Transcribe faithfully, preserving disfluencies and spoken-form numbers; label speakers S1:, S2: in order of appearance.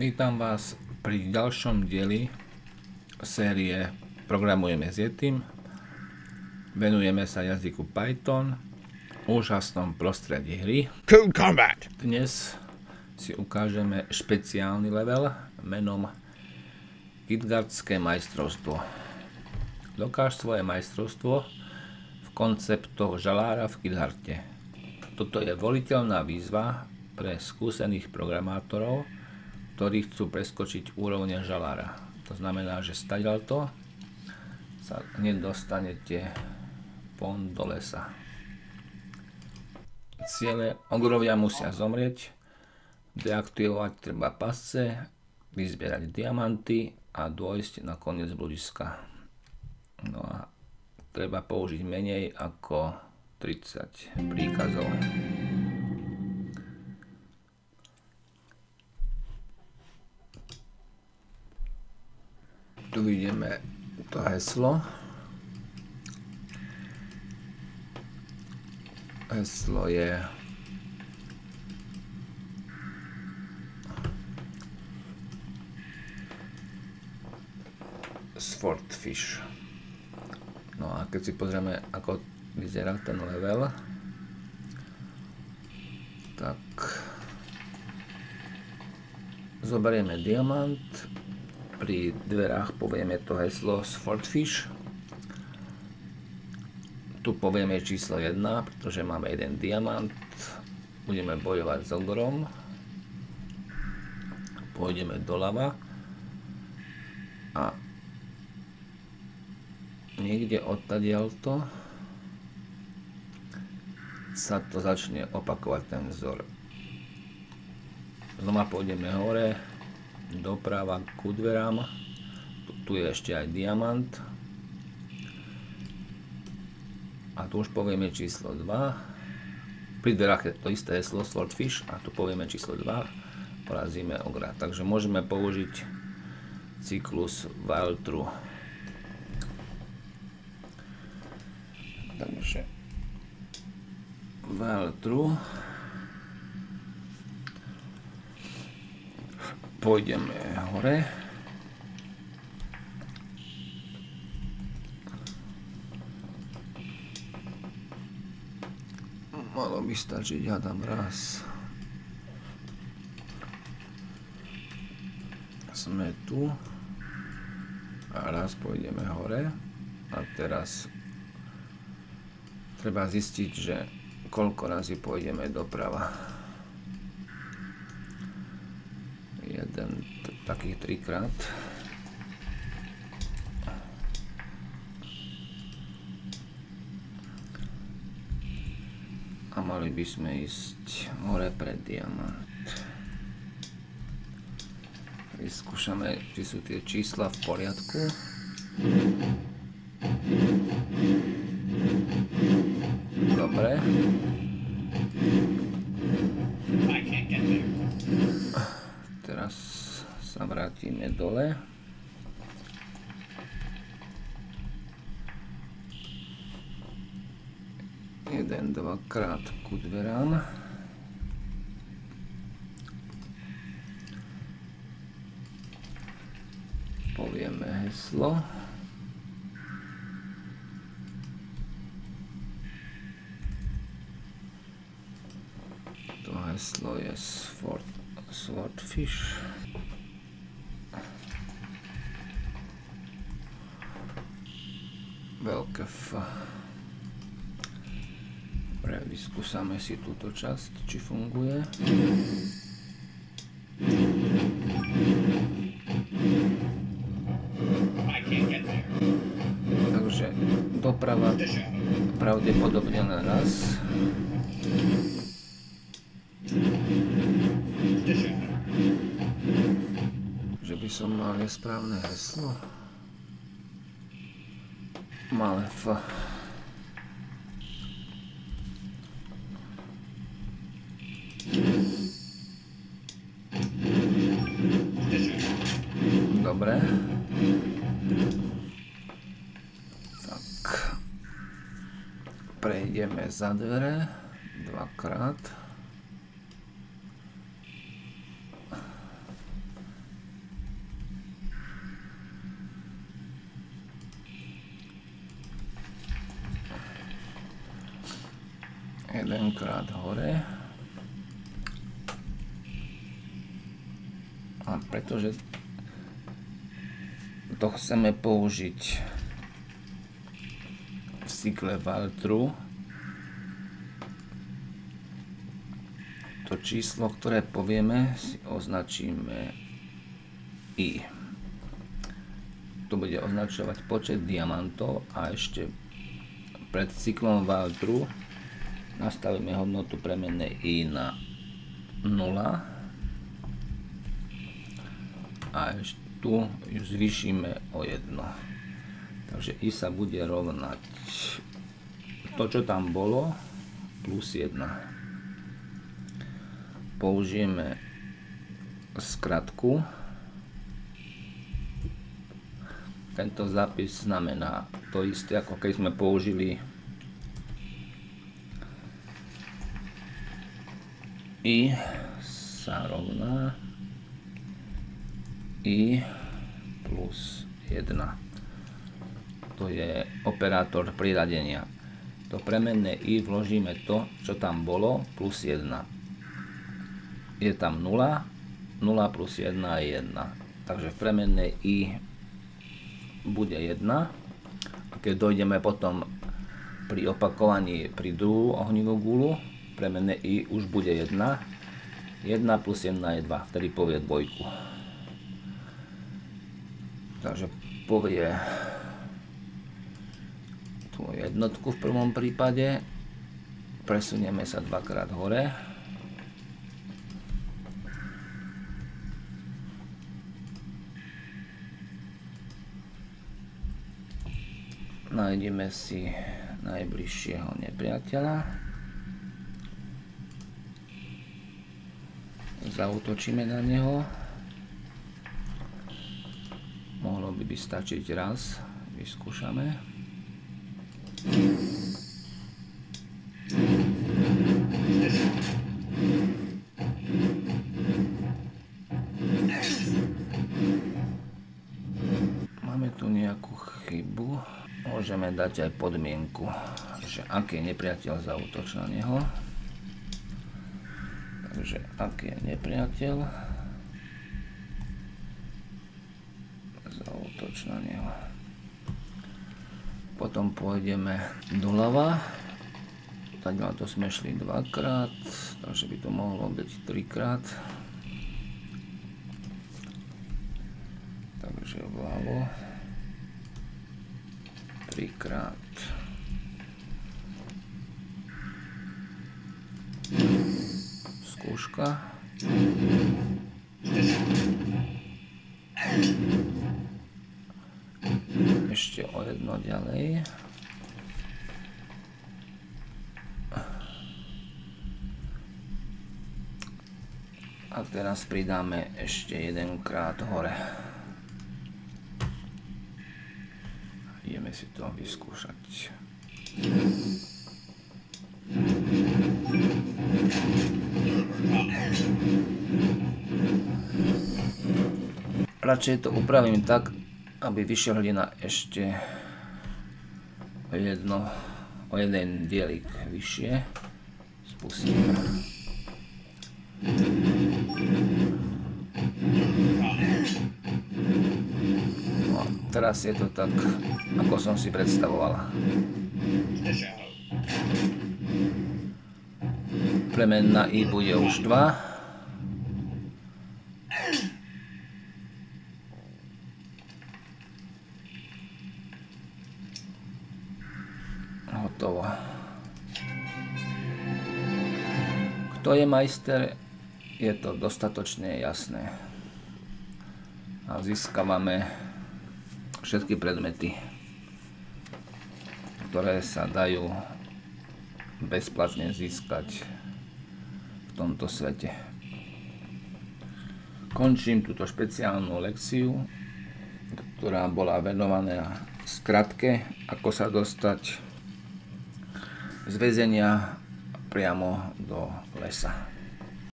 S1: Vítam vás pri ďalšom dieli série Programujeme s Yetim. Venujeme sa jazyku Python, úžasnom prostredí hry.
S2: Cool Combat.
S1: Dnes si ukážeme špeciálny level menom KitGardské majstrovstvo. Dokáž svoje majstrovstvo v konceptoch žalára v KitGarte. Toto je voliteľná výzva pre skúsených programátorov, ktorí chcú preskočiť úrovne žalára. To znamená, že stadiaľto sa nedostanete von do lesa. Ciele ogrovia musia zomrieť, deaktivovať treba pasce, vyzbierať diamanty a dôjsť na koniec bludiska. No a treba použiť menej ako tridsať príkazov. Tu vidíme to heslo. Heslo je Swordfish. No a keď si pozrieme, ako vyzerá ten level, tak zoberieme diamant, pri dverách povieme to heslo Swordfish. Tu povieme číslo jedna, pretože máme jeden diamant. Budeme bojovať s ogrom. Pôjdeme doľava. A niekde odtadiaľto sa to začne opakovať, ten vzor. Znova pôjdeme hore, doprava ku dverám. Tu, tu je ešte aj diamant. A tu už povieme číslo dva. Pri dverách je to isté heslo Swordfish a tu povieme číslo dva. Porazíme ogra. Takže môžeme použiť cyklus while true. Takže while true. Pôjdeme hore. Malo by stačiť, hádam, raz. Sme tu. A raz pôjdeme hore. A teraz treba zistiť, že koľko razy pôjdeme doprava. Jeden, takých trikrát. A mali by sme ísť hore pre diamant. Vyskúšame, či sú tie čísla v poriadku. Dobre. Teraz sa vrátime dole. Jeden, dvakrát ku dverám. Povieme heslo. To heslo je Sword Swordfish. Veľké F. Dobre, vyskúsame si túto časť, či funguje. Takže doprava pravdepodobne na raz. Že by som mal nesprávne heslo. Malé F. Dobre. Tak. Prejdeme za dvere dvakrát. jedenkrát hore. A pretože to chceme použiť v cykle while true, to číslo, ktoré povieme, si označíme i. To bude označovať počet diamantov a ešte pred cyklom while true nastavíme hodnotu premennej i na nula a ešte tu ju zvýšime o jedno. Takže i sa bude rovnať to, čo tam bolo, plus jedna. Použijeme skratku. Tento zápis znamená to isté, ako keď sme použili i sa rovná i plus jedna. To je operátor priradenia. To premenné i vložíme to, čo tam bolo, plus jedna. Je tam nula, nula plus jedna je jedna. Takže v premennej i bude jedna. A keď dojdeme potom pri opakovaní pri druhú ohnivú gulu, premenné i už bude jedna. jedna plus jedna je dva, vtedy povie dvojku. Takže povie tú jednotku v prvom prípade. Presunieme sa dvakrát hore. Nájdeme si najbližšieho nepriateľa. Zaútočíme na neho. Mohlo by by stačiť raz. Vyskúšame. Máme tu nejakú chybu. Môžeme dať aj podmienku, že aký nepriateľ zaútočí na neho. Takže aký je nepriateľ, zaútoč na neho. Potom pôjdeme doľava. Taďma to sme šli dvakrát, takže by to mohlo byť trikrát. Takže vľavo. Trikrát. Skúška. Ešte o jedno ďalej. A teraz pridáme ešte jedenkrát hore. Ideme si to vyskúšať. Radšej to upravím tak, aby vyšiel hrdina ešte o, jedno, o jeden dielik vyššie. Spustíme. No, teraz je to tak, ako som si predstavovala. Premenná i bude už dva. Hotovo. Kto je majster, je to dostatočne jasné. A získavame všetky predmety, ktoré sa dajú bezplatne získať v tomto svete. Končím túto špeciálnu lekciu, ktorá bola venovaná skratke, ako sa dostať z väzenia priamo do lesa.